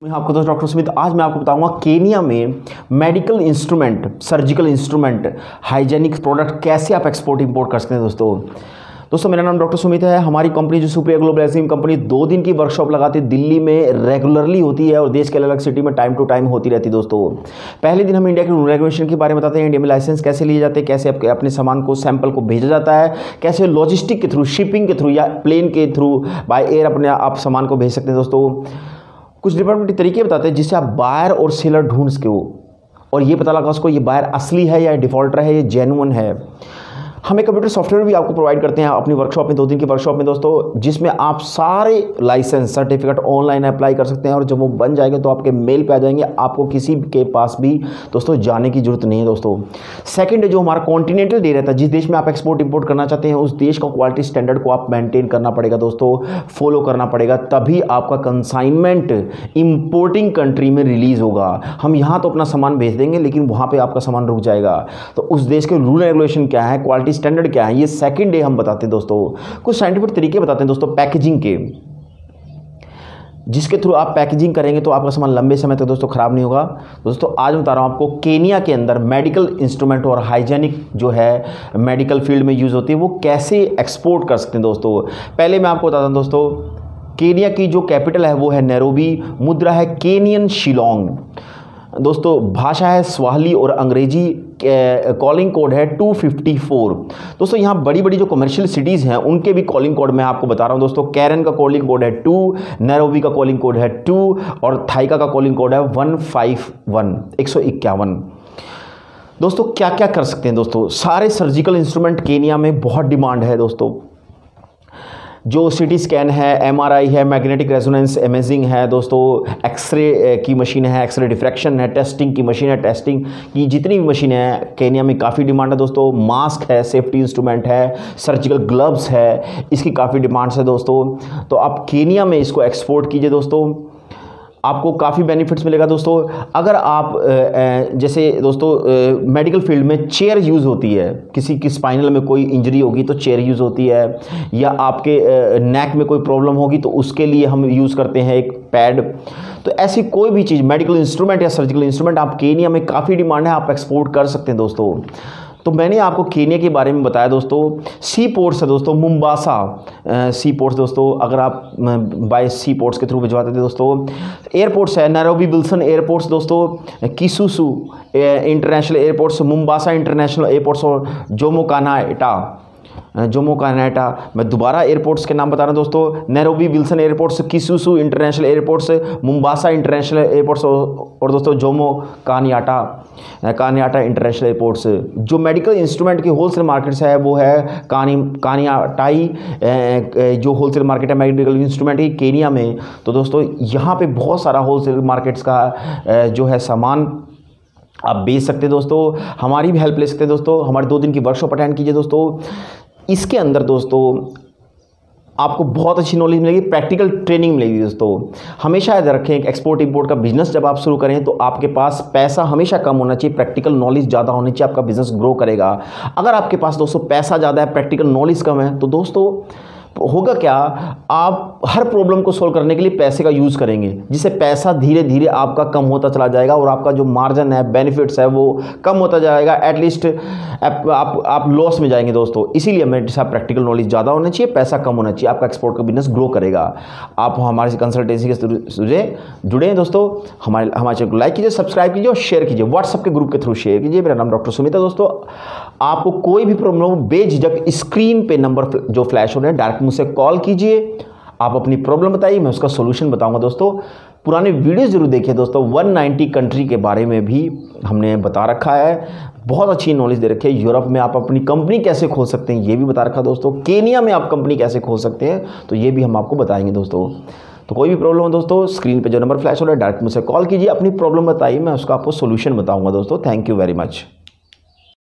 मैं आपको दोस्त डॉक्टर सुमित आज मैं आपको बताऊंगा केनिया में medical instrument, surgical instrument, hygienic product कैसे आप एक्सपोर्ट इंपोर्ट कर सकते हैं। दोस्तों मेरा नाम डॉक्टर सुमित है। हमारी कंपनी जो सुप्रिया ग्लोबल कंपनी 2 दिन की वर्कशॉप लगाती है, दिल्ली में रेगुलरली होती है और देश के अलग अलग सिटी में टाइम टू टाइम होती रहती है। दोस्तों पहले दिन हम इंडिया के रूल रेगुलेशन के बारे में बताते हैं, इंडिया में लाइसेंस कैसे लिए जाते हैं, कैसे अपने सामान को सैंपल को भेजा जाता है, कैसे लॉजिस्टिक के थ्रू, शिपिंग के थ्रू या प्लेन के थ्रू बाय एयर अपने आप सामान को भेज सकते हैं। दोस्तों कुछ डिफरेंट तरीके बताते हैं जिससे आप बायर और सेलर ढूंढ सके हो और ये पता लगा उसको ये बायर असली है या डिफॉल्टर है, ये जेन्युइन है। हम एक कंप्यूटर सॉफ्टवेयर भी आपको प्रोवाइड करते हैं अपनी वर्कशॉप में, 2 दिन की वर्कशॉप में दोस्तों, जिसमें आप सारे लाइसेंस सर्टिफिकेट ऑनलाइन अप्लाई कर सकते हैं और जब वो बन जाएंगे तो आपके मेल पे आ जाएंगे। आपको किसी के पास भी दोस्तों जाने की जरूरत नहीं है। दोस्तों सेकंड जो हमारा कॉन्टिनेंटल डे रहता है, जिस देश में आप एक्सपोर्ट इंपोर्ट करना चाहते हैं उस देश का क्वालिटी स्टैंडर्ड को आप मेंटेन करना पड़ेगा दोस्तों, फॉलो करना पड़ेगा, तभी आपका कंसाइनमेंट इंपोर्टिंग कंट्री में रिलीज होगा। हम यहाँ तो अपना सामान भेज देंगे लेकिन वहाँ पर आपका सामान रुक जाएगा। तो उस देश के रूल रेगुलेशन क्या है, क्वालिटी स्टैंडर्ड क्या है, ये सेकंड डे हम बताते हैं। दोस्तों कुछ साइंटिफिक तरीके बताते हैं दोस्तों पैकेजिंग के, जिसके थ्रू आप पैकेजिंग करेंगे तो आपका सामान लंबे समय तक दोस्तों खराब नहीं होगा। दोस्तों आज मैं बता रहा हूं आपको केनिया के अंदर मेडिकल इंस्ट्रूमेंट और हाइजेनिक जो है मेडिकल फील्ड में यूज होती है वो कैसे एक्सपोर्ट कर सकते हैं। दोस्तों पहले मैं आपको बताता हूं दोस्तों, केनिया की जो कैपिटल है वो है नैरोबी, मुद्रा है केनियन शिलोंग। दोस्तों भाषा है स्वाहिली और अंग्रेजी, कॉलिंग कोड है 254। दोस्तों यहाँ बड़ी बड़ी जो कमर्शियल सिटीज़ हैं उनके भी कॉलिंग कोड मैं आपको बता रहा हूँ। दोस्तों कैरन का कॉलिंग कोड है 2, नैरोबी का कॉलिंग कोड है 2 और थाइका का कॉलिंग कोड है 151। दोस्तों क्या क्या कर सकते हैं दोस्तों, सारे सर्जिकल इंस्ट्रूमेंट केनिया में बहुत डिमांड है। दोस्तों जो सिटी स्कैन है, एमआरआई है, मैग्नेटिक रेजोनेंस इमेजिंग है, दोस्तों एक्सरे की मशीन है, एक्सरे डिफ्रैक्शन है, टेस्टिंग की मशीन है, टेस्टिंग की जितनी भी मशीनें हैं केनिया में काफ़ी डिमांड है। दोस्तों मास्क है, सेफ्टी इंस्ट्रूमेंट है, सर्जिकल ग्लव्स है, इसकी काफ़ी डिमांड्स है। दोस्तों तो आप केनिया में इसको एक्सपोर्ट कीजिए। दोस्तों आपको काफ़ी बेनिफिट्स मिलेगा। दोस्तों अगर आप जैसे दोस्तों मेडिकल फील्ड में चेयर यूज़ होती है, किसी की स्पाइनल में कोई इंजरी होगी तो चेयर यूज़ होती है, या आपके नेक में कोई प्रॉब्लम होगी तो उसके लिए हम यूज़ करते हैं एक पैड। तो ऐसी कोई भी चीज़ मेडिकल इंस्ट्रूमेंट या सर्जिकल इंस्ट्रूमेंट आप केनिया में काफ़ी डिमांड है, आप एक्सपोर्ट कर सकते हैं। दोस्तों तो मैंने आपको केनिया के बारे में बताया। दोस्तों सी पोर्ट्स है दोस्तों, मुम्बासा सी पोर्ट्स। दोस्तों अगर आप बाय सी पोर्ट्स के थ्रू भिजवाते थे। दोस्तों एयरपोर्ट्स है नैरोबी विल्सन एयरपोर्ट्स, दोस्तों Kisumu international airports, Mombasa international airports और जोमो कानाटा। मैं दोबारा एयरपोर्ट्स के नाम बता रहा हूँ दोस्तों, Nairobi Wilson airports, Kisumu international airports, Mombasa international airports और दोस्तों जोमो कानियाटा इंटरनेशनल एयरपोर्ट्स। जो मेडिकल इंस्ट्रूमेंट की होलसेल मार्केट्स है वो है कानियाटाई जो होलसेल मार्केट है मेडिकल इंस्ट्रूमेंट की केनिया में। तो दोस्तों यहाँ पे बहुत सारा होलसेल मार्केट्स का जो है सामान आप बेच सकते हैं। दोस्तों हमारी भी हेल्प ले सकते हैं। दोस्तों हमारे 2 दिन की वर्कशॉप अटेंड कीजिए। दोस्तों इसके अंदर दोस्तों आपको बहुत अच्छी नॉलेज मिलेगी, प्रैक्टिकल ट्रेनिंग मिलेगी। दोस्तों हमेशा याद रखें एक एक्सपोर्ट इंपोर्ट का बिजनेस जब आप शुरू करें तो आपके पास पैसा हमेशा कम होना चाहिए, प्रैक्टिकल नॉलेज ज़्यादा होनी चाहिए, आपका बिजनेस ग्रो करेगा। अगर आपके पास दोस्तों पैसा ज़्यादा है, प्रैक्टिकल नॉलेज कम है, तो दोस्तों होगा क्या, आप हर प्रॉब्लम को सोल्व करने के लिए पैसे का यूज़ करेंगे, जिससे पैसा धीरे धीरे आपका कम होता चला जाएगा और आपका जो मार्जिन है, बेनिफिट्स है वो कम होता जाएगा। एटलीस्ट आप लॉस में जाएंगे। दोस्तों इसीलिए हमें प्रैक्टिकल नॉलेज ज़्यादा होना चाहिए, पैसा कम होना चाहिए, आपका एक्सपोर्ट का बिजनेस ग्रो करेगा। आप हमारे कंसल्टेंसी के जुड़े हैं। दोस्तों हमारे चैनल को लाइक कीजिए, सब्सक्राइब कीजिए और शेयर कीजिए, व्हाट्सएप के ग्रुप के थ्रू शेयर कीजिए। मेरा नाम डॉक्टर सुमित है। दोस्तों आपको कोई भी प्रॉब्लम हो बेझिझक स्क्रीन पे नंबर जो फ्लैश हो रहे हैं डायरेक्ट मुझसे कॉल कीजिए, आप अपनी प्रॉब्लम बताइए, मैं उसका सॉल्यूशन बताऊंगा। दोस्तों पुराने वीडियोस जरूर देखिए। दोस्तों 190 कंट्री के बारे में भी हमने बता रखा है, बहुत अच्छी नॉलेज दे रखी है। यूरोप में आप अपनी कंपनी कैसे खोल सकते हैं ये भी बता रखा है। दोस्तों केनिया में आप कंपनी कैसे खोल सकते हैं तो ये भी हम आपको बताएंगे। दोस्तों तो कोई भी प्रॉब्लम हो दोस्तों स्क्रीन पे जो नंबर फ्लैश हो रहा है डायरेक्ट मुझसे कॉल कीजिए, अपनी प्रॉब्लम बताइए, मैं उसका आपको सॉल्यूशन बताऊंगा। दोस्तों थैंक यू वेरी मच।